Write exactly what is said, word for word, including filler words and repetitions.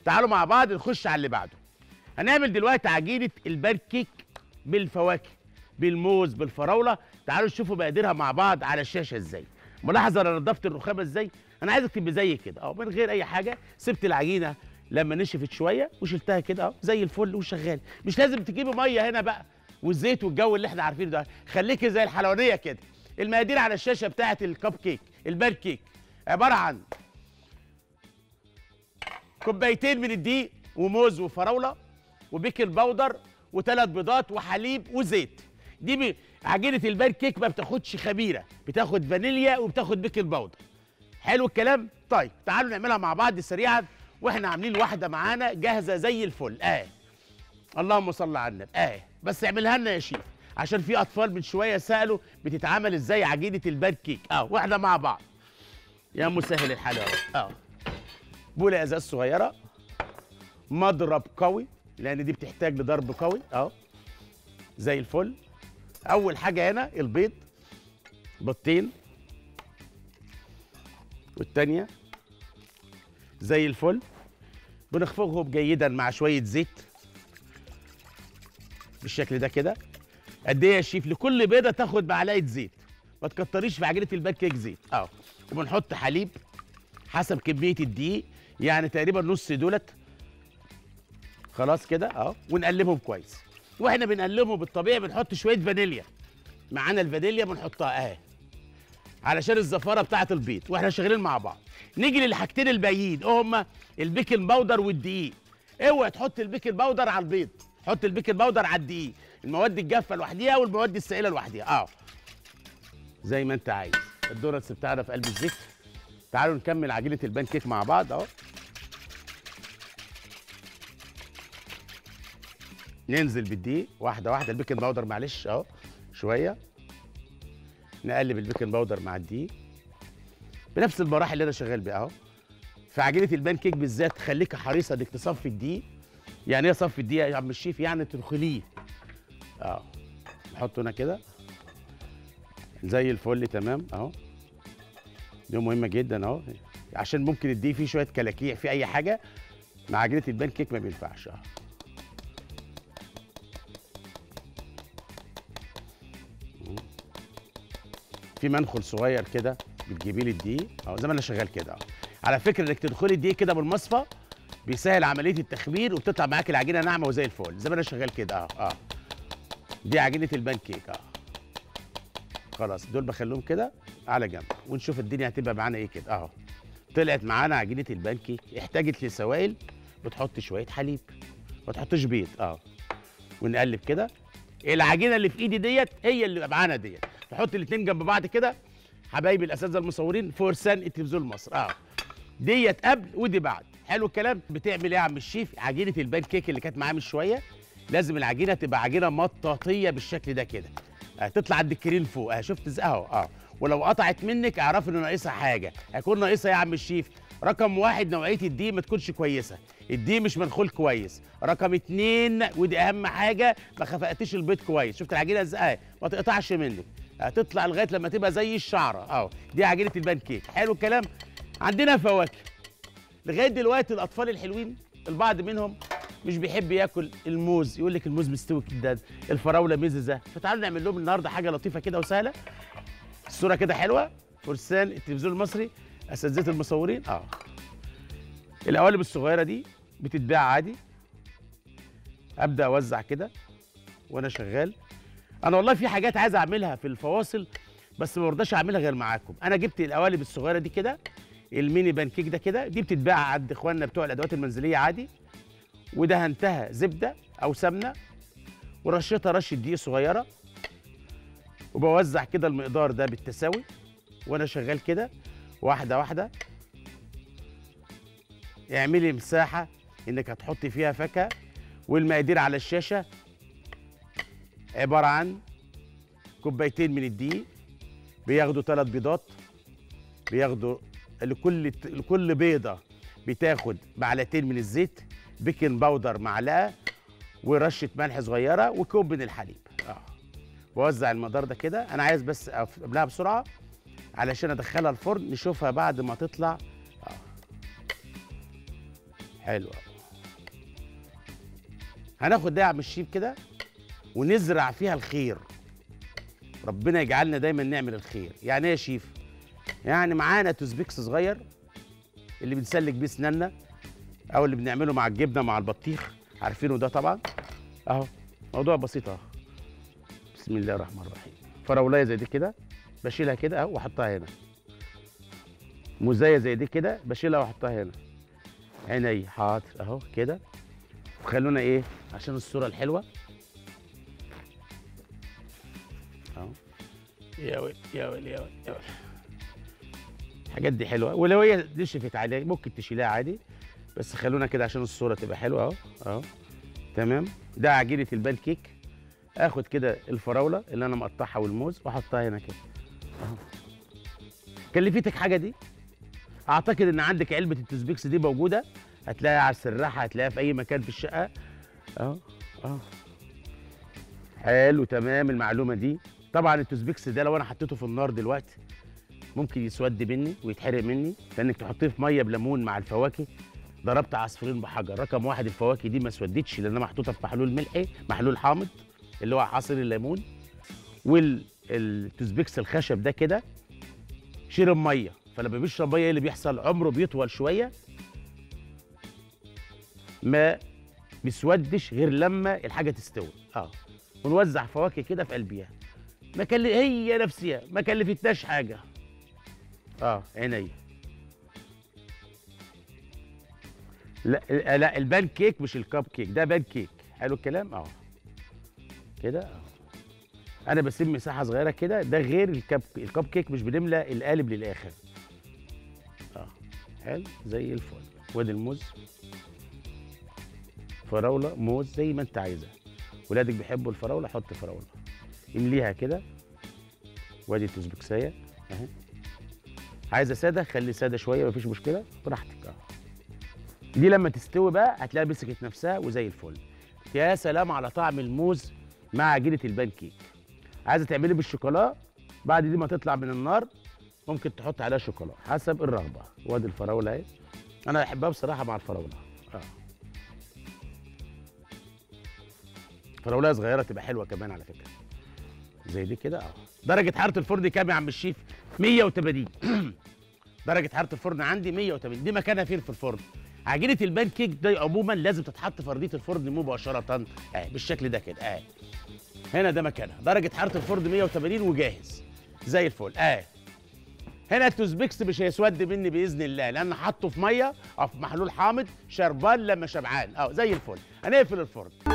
تعالوا مع بعض نخش على اللي بعده. هنعمل دلوقتي عجينه البانكيك بالفواكه، بالموز، بالفراوله. تعالوا نشوفوا مقاديرها مع بعض على الشاشه ازاي. ملاحظه انا نضفت الرخامه ازاي؟ انا عايزك تبقى زي كده اه، من غير اي حاجه. سبت العجينه لما نشفت شويه وشلتها كده اه زي الفل وشغال. مش لازم تجيبي ميه هنا بقى والزيت والجو اللي احنا عارفينه ده، خليكي زي الحلوانيه كده. المقادير على الشاشه بتاعه الكب كيك البان كيك عباره عن كوبايتين من الدقيق وموز وفراوله وبيكنج باودر وثلاث بيضات وحليب وزيت. دي ب... عجينه البان كيك ما بتاخدش خميره، بتاخد فانيليا وبتاخد بيكنج باودر. حلو الكلام. طيب تعالوا نعملها مع بعض سريعا واحنا عاملين واحده معانا جاهزه زي الفل اه. اللهم صل على النبي اه. بس اعملها لنا يا شيف، عشان في اطفال من شويه سالوا بتتعمل ازاي عجينه البان كيك اه. واحده مع بعض يا مسهل الحال يا رب اه. بوله ازاز صغيره، مضرب قوي لان دي بتحتاج لضرب قوي اه زي الفل. اول حاجه هنا البيض، بيضتين، والتانيه زي الفل. بنخفقهم جيدا مع شويه زيت بالشكل ده كده. قد ايه يا شيف؟ لكل بيضه تاخد معلقه زيت، ما تكتريش في عجينه البان كيك زيت اه. وبنحط حليب حسب كميه الدقيق، يعني تقريبا نص دولت خلاص كده اه. ونقلبهم كويس. واحنا بنقلبهم بالطبيعي بنحط شويه فانيليا، معانا الفانيليا بنحطها اهي علشان الزفاره بتاعه البيض واحنا شغالين مع بعض. نيجي للحاجتين الباقيين ايه هما؟ البيكنج باودر والدقيق. اوعى تحط البيكنج باودر على البيض، حط البيكنج باودر على الدقيق. المواد الجافه لوحديها والمواد السائله لوحديها اه زي ما انت عايز. الدونتس بتاعنا في قلب الزيت. تعالوا نكمل عجينه البان كيك مع بعض اهو. ننزل بالدقيق واحده واحده. البيكنج باودر معلش اهو شويه. نقلب البيكنج باودر مع الدقيق بنفس المراحل اللي انا شغال بيها اهو. في عجينه البان كيك بالذات خليك حريصه انك تصفي الدقيق. يعني ايه صفي الدقيق يا عم الشيف؟ يعني تدخليه اه. نحطه هنا كده زي الفل تمام اهو. دي مهمه جدا اهو، عشان ممكن الدقيق فيه شويه كلاكيع في اي حاجه مع عجينه البان كيك ما بينفعش اه. في منخل صغير كده بتجيبيه لي الدقيق اهو زي ما انا شغال كده اهو. على فكره انك تدخلي الدقيق كده بالمصفى بيسهل عمليه التخمير وبتطلع معاك العجينه ناعمه وزي الفل زي ما انا شغال كده اه اه. دي عجينه البان كيك اه. خلاص دول بخليهم كده على جنب ونشوف الدنيا هتبقى معانا ايه كده اهو. طلعت معانا عجينه البان كيك. احتاجت لسوائل بتحط شويه حليب، ما تحطش بيض اه. ونقلب كده. العجينه اللي في ايدي ديت هي اللي معانا ديت. تحط الاثنين جنب بعض كده حبايبي الاساتذه المصورين فرسان التلفزيون مصر اه. ديت قبل ودي بعد. حلو الكلام. بتعمل ايه يا عم الشيف؟ عجينه البان كيك اللي كانت معاه من شويه لازم العجينه تبقى عجينه مطاطيه بالشكل ده كده اه. تطلع عند الكريم فوق اه. شفت ازاي اهو اه. ولو قطعت منك اعرف ان ناقصها حاجه. هيكون ناقصها يا عم الشيف رقم واحد نوعيه الدقيق ما تكونش كويسه، الدقيق مش منخول كويس. رقم اتنين ودي اهم حاجه ما خفقتش البيض كويس. شفت العجينه ازاي؟ ما تقطعش منك، هتطلع لغايه لما تبقى زي الشعره اهو. دي عجينه البان كيك. حلو الكلام. عندنا فواكه لغايه دلوقتي الاطفال الحلوين البعض منهم مش بيحب ياكل الموز، يقول لك الموز مستوي كده، الفراوله مززه. فتعالوا نعمل لهم النهارده حاجه لطيفه كده وسهله. الصوره كده حلوه. فرسان التلفزيون المصري اساتذه المصورين اه. القوالب الصغيره دي بتتباع عادي. ابدا اوزع كده وانا شغال. انا والله في حاجات عايز اعملها في الفواصل بس ما برضاش اعملها غير معاكم. انا جبت القوالب الصغيره دي كده، الميني بان كيك ده كده، دي بتتباع عند اخواننا بتوع الادوات المنزليه عادي. ودهنتها زبده او سمنه ورشيتها رشه دقيق صغيره. وبوزع كده المقدار ده بالتساوي وانا شغال كده واحده واحده. اعملي مساحه انك هتحطي فيها فاكهه. والمقادير على الشاشه عباره عن كوبايتين من الدقيق بياخدوا ثلاث بيضات، بياخدوا لكل لكل بيضه بتاخد معلقتين من الزيت، بيكنج باودر معلقه، ورشه ملح صغيره، وكوب من الحليب اه. بوزع المقدار ده كده. انا عايز بس قبلها بسرعه علشان ادخلها الفرن نشوفها بعد ما تطلع اه. حلوه هناخد ده يا عم الشيف كده ونزرع فيها الخير. ربنا يجعلنا دايما نعمل الخير. يعني ايه يا شيف؟ يعني معانا توزبيكس صغير اللي بنسلك بيه سناننا، او اللي بنعمله مع الجبنه مع البطيخ، عارفينه ده طبعا. اهو موضوع بسيط اهو. بسم الله الرحمن الرحيم. فراولايه زي دي كده بشيلها كده اهو واحطها هنا. موزايه زي دي كده بشيلها واحطها هنا. عيني حاضر اهو كده. وخلونا ايه عشان الصوره الحلوه اهو. يا ويلي يا ويلي يا ويلي يا ويلي. الحاجات دي حلوه، ولو هي نشفت عادي ممكن تشيلها عادي، بس خلونا كده عشان الصوره تبقى حلوه اهو اهو. تمام. ده عجينه البان كيك. اخد كده الفراوله اللي انا مقطعها والموز واحطها هنا كده اهو. كلفتك حاجه دي؟ اعتقد ان عندك علبه التوزبيكس دي موجوده، هتلاقيها على السراحه، هتلاقيها في اي مكان في الشقه اهو اهو. حلو تمام المعلومه دي. طبعا التوزبيكس ده لو انا حطيته في النار دلوقتي ممكن يسود مني ويتحرق مني، لانك تحطيه في ميه بليمون مع الفواكه ضربت عصفورين بحجر. رقم واحد الفواكه دي ما اسودتش لانها محطوطه في محلول ملحي محلول حامض اللي هو عصير الليمون، والتوزبيكس الخشب ده كده شرب ميه، فلما بيشرب ميه ايه اللي بيحصل؟ عمره بيطول شويه، ما بيسودش غير لما الحاجه تستوي اه. ونوزع فواكه كده في قلبيها، ما كل... هي نفسها ما كلفتناش حاجه اه. عينيا. لا لا البان كيك مش الكب كيك، ده بان كيك. حلو الكلام اه كده اه. انا بسيب مساحه صغيره كده، ده غير الكب الكب كيك مش بنملى القالب للاخر اه. حلو زي الفل. وادي الموز، فراوله موز زي ما انت عايزها. ولادك بيحبوا الفراوله حط فراوله، امليها كده. وادي التوزبيكسايه اهي. عايزه ساده خلي ساده شويه مفيش مشكله براحتك اه. دي لما تستوي بقى هتلاقيها مسكت نفسها وزي الفل. يا سلام على طعم الموز مع عجينه البان كيك. عايزه تعملي بالشوكولا بعد دي ما تطلع من النار ممكن تحط عليها شوكولا حسب الرغبه. وادي الفراوله اهي، انا بحبها بصراحه مع الفراوله اه. فراوله صغيره تبقى حلوه كمان على فكره زي دي كده اه. درجه حراره الفرن كام يا عم الشيف؟ مية وتمانين. درجه حراره الفرن عندي مية وتمانين. دي مكانها فين في الفرن؟ عجينه البان كيك دي عموما لازم تتحط في ارضيه الفرن مباشره اه بالشكل ده كده اه. هنا ده مكانها، درجه حراره الفرن مية وتمانين وجاهز زي الفل اه. هنا التوزبيكس مش هيسود مني باذن الله لان حاطه في ميه او في محلول حامض شربان لما شبعان اه زي الفل. هنقفل الفرن.